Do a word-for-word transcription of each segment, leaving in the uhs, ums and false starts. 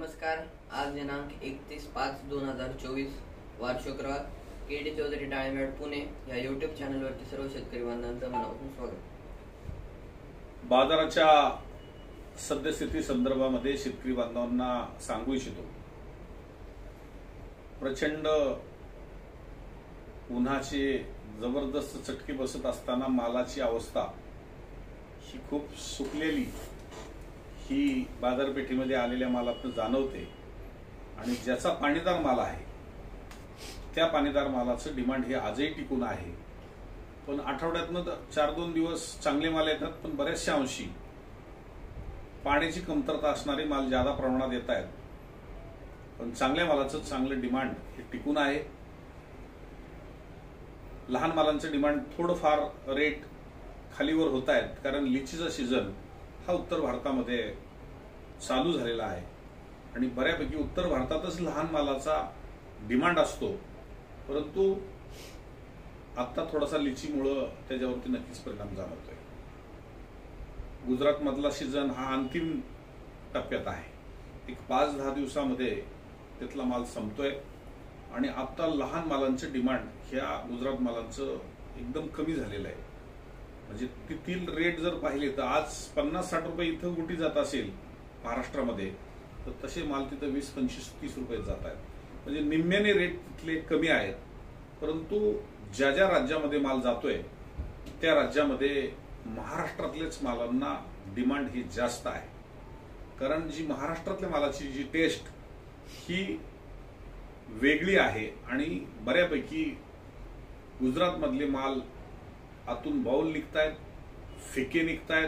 नमस्कार. आज दिनांक एकतीस पाच दोन हजार चोवीस वार शुक्रवार. के डी चौधरी डाळिंबयार्ड पुणे या युट्यूब चॅनलवरती सर्व शेतकरी बांधवांचं मनापासून स्वागत. बाजाराच्या सद्यस्थिती संदर्भामध्ये शेतकरी बांधवांना सांगू इच्छितो. प्रचंड उन्हाची जबरदस्त चटके बसत असताना मालाची अवस्था ही खूप सुकलेली ही बाजारपेठेमध्ये आलेल्या मालातून जाणवते आणि ज्याचा पाणीदार माल आहे त्या पाणीदार मालाचं डिमांड हे आजही टिकून आहे. पण आठवड्यातनं चार दोन दिवस चांगले माल येतात, पण बऱ्याचशा अंशी पाण्याची कमतरता असणारे माल जादा प्रमाणात येत आहेत. पण चांगल्या मालाचं चांगलं डिमांड हे टिकून आहे. लहान मालांचं डिमांड थोडंफार रेट खालीवर होत आहेत, कारण लिचीचा सीझन हा उत्तर भारतामध्ये चालू झालेला आहे आणि बऱ्यापैकी उत्तर भारतातच लहान मालाचा डिमांड असतो. परंतु आता थोडासा लिचीमुळं त्याच्यावरती नक्कीच परिणाम जाणवतोय. गुजरात मधला सीझन हा अंतिम टप्प्यात आहे. एक पाच दहा दिवसामध्ये तिथला माल संपतोय आणि आता लहान मालांचं डिमांड ह्या गुजरात मालांचं एकदम कमी झालेलं आहे. म्हणजे तिथील रेट जर पाहिले तर आज पन्नास साठ रुपये इथं गुटी जात असेल महाराष्ट्रामध्ये, तर तसे माल तिथं वीस पंचवीस तीस रुपये जात आहेत. म्हणजे निम्म्याने रेट तिथले कमी आहेत. परंतु ज्या ज्या राज्यामध्ये माल जातोय त्या राज्यामध्ये महाराष्ट्रातल्याच मालांना डिमांड ही जास्त आहे. कारण जी महाराष्ट्रातल्या मालाची जी टेस्ट ही वेगळी आहे आणि बऱ्यापैकी गुजरात मधले माल आतून बाउल निघतायत, फिके निघतायत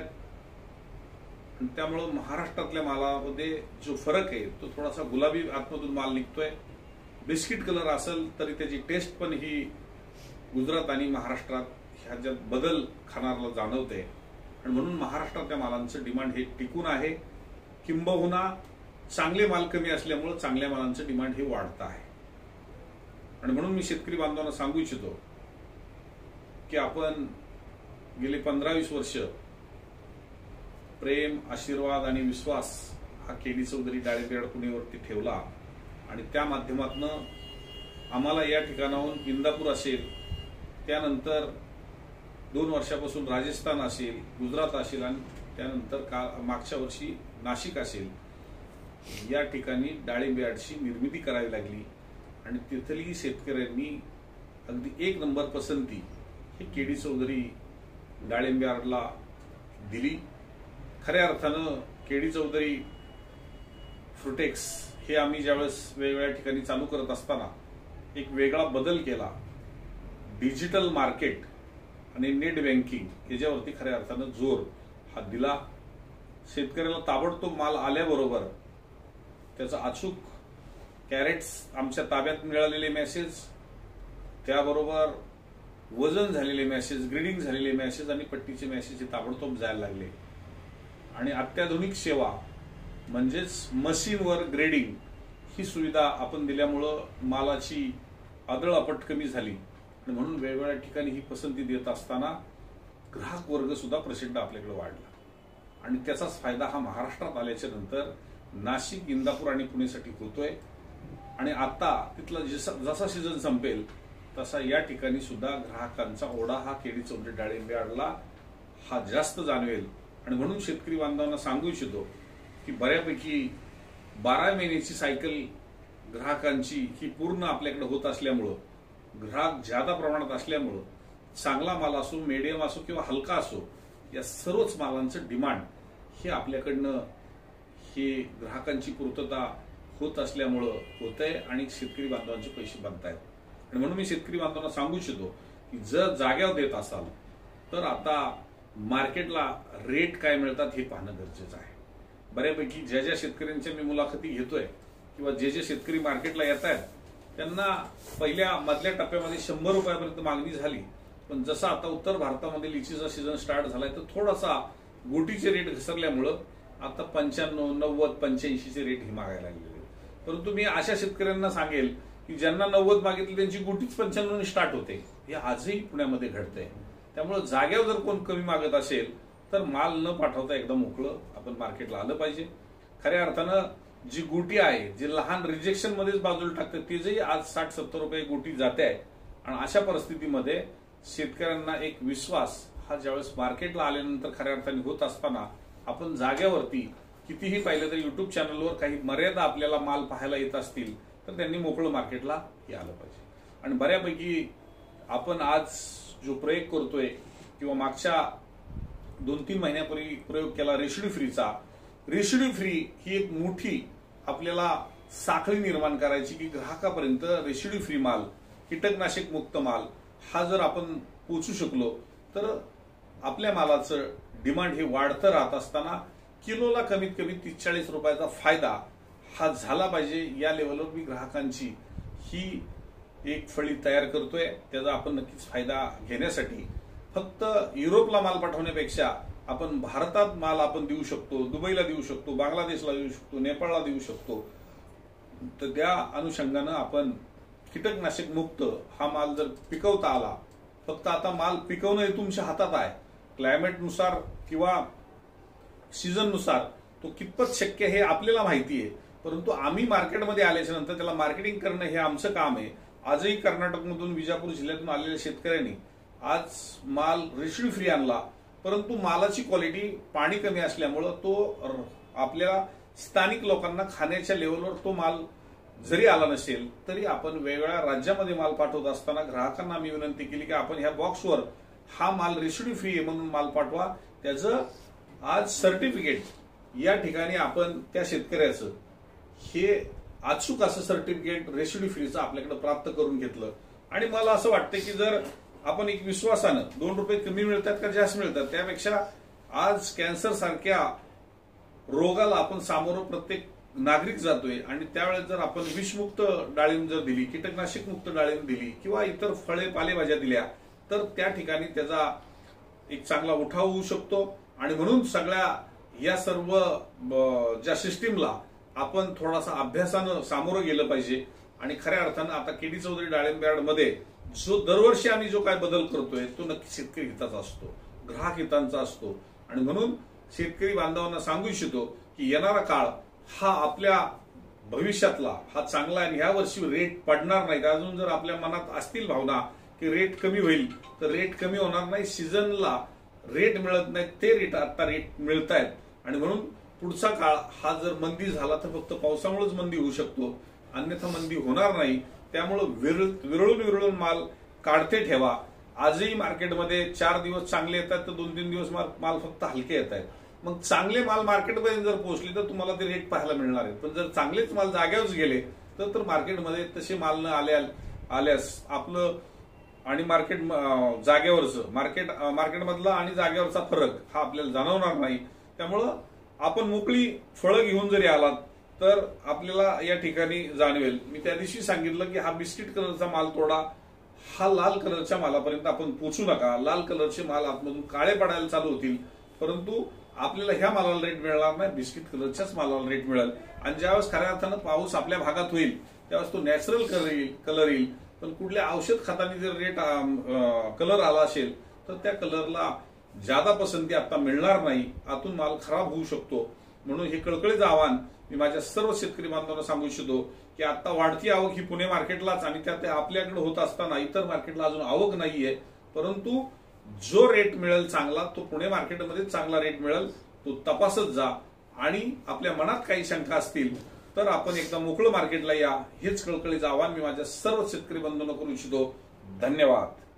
आणि त्यामुळे महाराष्ट्रातल्या मालामध्ये जो फरक आहे तो थोडासा गुलाबी आतमधून माल निघतोय. बिस्किट कलर असेल तरी त्याची टेस्ट पण ही गुजरात आणि महाराष्ट्रात ह्याच्यात बदल खाणाऱ्याला जाणवते आणि म्हणून महाराष्ट्रातल्या मालांचं डिमांड हे टिकून आहे. किंबहुना चांगले माल कमी असल्यामुळे चांगल्या मालांचं डिमांड हे वाढत आहे. आणि म्हणून मी शेतकरी बांधवांना सांगू इच्छितो की आपण गेले पंधरा वीस वर्ष प्रेम, आशीर्वाद आणि विश्वास हा के डी चौधरी डाळिंबयार्ड पुणेवरती ठेवला आणि त्या माध्यमातून आम्हाला या ठिकाणाहून इंदापूर असेल, त्यानंतर दोन वर्षापासून राजस्थान असेल, गुजरात असेल आणि त्यानंतर का मागच्या वर्षी नाशिक असेल, या ठिकाणी डाळिंबयार्डची निर्मिती करावी लागली आणि तिथली शेतकऱ्यांनी अगदी एक नंबर पसंती ही के डी चौधरी डाळिंबयार्डला दिली. खऱ्या अर्थानं के डी चौधरी फ्रुटेक्स हे आम्ही ज्यावेळेस वेगवेगळ्या ठिकाणी चालू करत असताना एक वेगळा बदल केला. डिजिटल मार्केट आणि नेट बँकिंग याच्यावरती खऱ्या अर्थानं जोर हा दिला. शेतकऱ्याला ताबडतोब माल आल्याबरोबर त्याचा अचूक कॅरेट्स आमच्या ताब्यात मिळालेले मेसेज, त्याबरोबर वजन झालेले मेसेज, ग्रेडिंग झालेले मेसेज आणि पट्टीचे मेसेज हे ताबडतोब जायला लागले. आणि अत्याधुनिक सेवा म्हणजेच मशीनवर ग्रेडिंग ही सुविधा आपण दिल्यामुळं मालाची आदळआपट कमी झाली आणि म्हणून वेगवेगळ्या ठिकाणी ही पसंती देत असताना ग्राहक वर्ग सुद्धा प्रचंड आपल्याकडे वाढला आणि त्याचाच फायदा हा महाराष्ट्रात आल्याच्या नंतर नाशिक, इंदापूर आणि पुणेसाठी होतोय. आणि आता तिथला जसा सीझन संपेल तसा या ठिकाणी सुद्धा ग्राहकांचा ओढा हा के डी चौधरी डाळिंबयार्डला हा जास्त जाणवेल. आणि म्हणून शेतकरी बांधवांना सांगू इच्छितो की बऱ्यापैकी बारा महिन्याची सायकल ग्राहकांची ही पूर्ण आपल्याकडे होत असल्यामुळं, ग्राहक ज्यादा प्रमाणात असल्यामुळं चांगला माल असो, मीडियम असो किंवा हलका असो, या सर्वच मालांचं डिमांड हे आपल्याकडनं हे ग्राहकांची पूर्तता होत असल्यामुळं होतंय आणि शेतकरी बांधवांचे पैसे बनतायत. आणि म्हणून मी शेतकरी बांधवांना सांगू इच्छितो की जर जाग्यावर देत असाल तर आता मार्केटला रेट काय मिळतात हे पाहणं गरजेचं आहे. बऱ्यापैकी ज्या ज्या शेतकऱ्यांच्या मी मुलाखती घेतोय किंवा जे जे शेतकरी मार्केटला येत आहेत त्यांना पहिल्या मधल्या टप्प्यामध्ये शंभर रुपयापर्यंत मागणी झाली, पण जसं आता उत्तर भारतामध्ये लिचीचा सीझन स्टार्ट झालाय तर थोडासा गोटीचे रेट घसरल्यामुळं आता पंच्याण्णव नव्वद पंच्याऐंशीचे रेट हे मागायला लागलेले. परंतु मी अशा शेतकऱ्यांना सांगेल की ज्यांना नव्वद मागितली त्यांची गुटीच पंच्याण्णव स्टार्ट होते. हे आजही पुण्यामध्ये घडतंय. त्यामुळे जाग्यावर जर कोण कमी मागत असेल तर माल न पाठवता एकदम मोकळं आपण मार्केटला आलं पाहिजे. खऱ्या अर्थानं जी गुटी आहे, जे लहान रिजेक्शन मध्येच बाजूला टाकते, ते जे आज साठ सत्तर रुपये गुटी जाते आहे. आणि अशा परिस्थितीमध्ये शेतकऱ्यांना एक विश्वास हा ज्यावेळेस मार्केटला आल्यानंतर खऱ्या अर्थाने होत असताना आपण जाग्यावरती कितीही पाहिलं तर युट्यूब चॅनलवर काही मर्यादा आपल्याला माल पाहायला येत असतील तर त्यांनी मोकळं मार्केटला यायला पाहिजे. आणि बऱ्यापैकी आपण आज जो प्रयोग करतोय किंवा मागच्या दोन तीन महिन्यापूर्वी प्रयोग केला रेसिड्यू फ्रीचा, रेसिड्यू फ्री ही एक मोठी आपल्याला साखळी निर्माण करायची की ग्राहकापर्यंत रेसिड्यू फ्री माल, कीटकनाशक मुक्त माल हा जर आपण पोहोचू शकलो तर आपल्या मालाचं डिमांड हे वाढतं राहत असताना किलोला कमीत कमी तीस चाळीस रुपयाचा फायदा हा झाला पाहिजे. या लेवलवर मी ग्राहकांची ही एक फळी तयार करतोय. त्याचा आपण नक्कीच फायदा घेण्यासाठी फक्त युरोपला माल पाठवण्यापेक्षा आपण भारतात माल आपण देऊ शकतो, दुबईला देऊ शकतो, बांगलादेशला देऊ शकतो, नेपाळला देऊ शकतो. तर त्या अनुषंगानं आपण कीटकनाशक मुक्त हा माल जर पिकवता आला, फक्त आता माल पिकवणं हे तुमच्या हातात आहे. क्लायमेटनुसार किंवा सीझननुसार तो कितपत शक्य हे आपल्याला माहिती आहे, परंतु आम्ही मार्केटमध्ये आल्याच्या नंतर त्याला मार्केटिंग करणं हे आमचं काम आहे. आजही कर्नाटकमधून, विजापूर जिल्ह्यातून आलेल्या शेतकऱ्यांनी आज माल रेसिड्यू फ्री आणला, परंतु मालाची क्वालिटी पाणी कमी असल्यामुळं तो आपल्याला स्थानिक लोकांना खाण्याच्या लेवलवर तो माल जरी आला नसेल तरी आपण वेगवेगळ्या राज्यामध्ये माल पाठवत असताना ग्राहकांना मी विनंती केली की आपण ह्या बॉक्सवर हा माल रेसिड्यू फ्री आहे म्हणून माल पाठवा. त्याचं आज सर्टिफिकेट या ठिकाणी आपण त्या शेतकऱ्याचं हे अचूक असं सर्टिफिकेट रेसिड्यू फ्रीचं आपल्याकडे प्राप्त करून घेतलं. आणि मला असं वाटतं की जर आपण एक विश्वासानं दोन रुपये कमी मिळतात का जास्त मिळतात त्यापेक्षा आज कॅन्सर सारख्या रोगाला आपण सामोरं प्रत्येक नागरिक जातोय आणि त्यावेळेस जर आपण विषमुक्त डाळिंब जर दिली, कीटकनाशक मुक्त डाळिंब दिली किंवा इतर फळे पालेभाज्या दिल्या तर त्या ठिकाणी त्याचा एक चांगला उठाव होऊ शकतो. आणि म्हणून सगळ्या या सर्व ज्या सिस्टीमला आपण थोडासा अभ्यासानं सामोरं गेलं पाहिजे. आणि खऱ्या अर्थानं आता केडी चौधरी डाळिंब यार्डमध्ये जो दरवर्षी आम्ही जो काय बदल करतोय तो नक्की शेतकरी हिताचा असतो, ग्राहक हितांचा असतो. आणि म्हणून शेतकरी बांधवांना सांगू इच्छितो की येणारा काळ हा आपल्या भविष्यातला हा चांगला आहे. ह्या वर्षी रेट पडणार नाहीत. अजून जर आपल्या मनात असतील भावना की रेट कमी होईल तर रेट कमी होणार नाही. सीझनला रेट मिळत नाही ते रेट आता रेट मिळत आहेत. आणि म्हणून पुढचा काळ हा जर मंदी झाला तर फक्त पावसामुळेच मंदी होऊ शकतो, अन्यथा मंदी होणार नाही. त्यामुळं विरळून विरळून माल काढते ठेवा. आजही मार्केटमध्ये चार दिवस चांगले येतात तर दोन तीन दिवस माल फक्त हलके येत आहेत. मग चांगले माल मार्केटमध्ये जर पोहोचले तर तुम्हाला ते रेट पाहायला मिळणार आहेत. पण जर चांगलेच माल जाग्यावर गेले तर तर मार्केटमध्ये तसे माल न आल्या आल्यास आपलं आणि मार्केट जागेवरचं मार्केट मार्केटमधला आणि जागेवरचा फरक हा आपल्याला जाणवणार नाही. त्यामुळं आपण मोकळी फळं घेऊन जरी आलात तर आपल्याला या ठिकाणी जाणवेल. मी त्या दिवशी सांगितलं की हा बिस्किट कलरचा माल तोडा, हा लाल कलरच्या मालापर्यंत आपण पोचू नका. लाल कलरचे माल आतमधून काळे पडायला चालू होतील, परंतु आपल्याला ह्या मालाला रेट मिळणार नाही, बिस्किट कलरच्याच मालाला रेट मिळेल. आणि ज्यावेळेस खऱ्या अर्थानं पाऊस आपल्या भागात होईल त्यावेळेस तो नॅचरल कलर येईल कलर येईल पण कुठल्या औषध खताने जर रेट कलर आला असेल तर त्या कलरला ज्यादा पसंती आता मिळणार नाही, आतून माल खराब होऊ शकतो. म्हणून हे कळकळीचं आव्हान मी माझ्या सर्व शेतकरी बांधवांना सांगू इच्छितो की आता वाढती आवक ही पुणे मार्केटलाच आणि त्यात आपल्याकडे होत असताना इतर मार्केटला अजून आवक नाहीये, परंतु जो रेट मिळेल चांगला तो पुणे मार्केटमध्ये चांगला रेट मिळेल तो तपासत जा. आणि आपल्या मनात काही शंका असतील तर आपण एकदा मोकळं मार्केटला या, हेच कळकळीचं आव्हान मी माझ्या सर्व शेतकरी बंधूंना करू इच्छितो. धन्यवाद.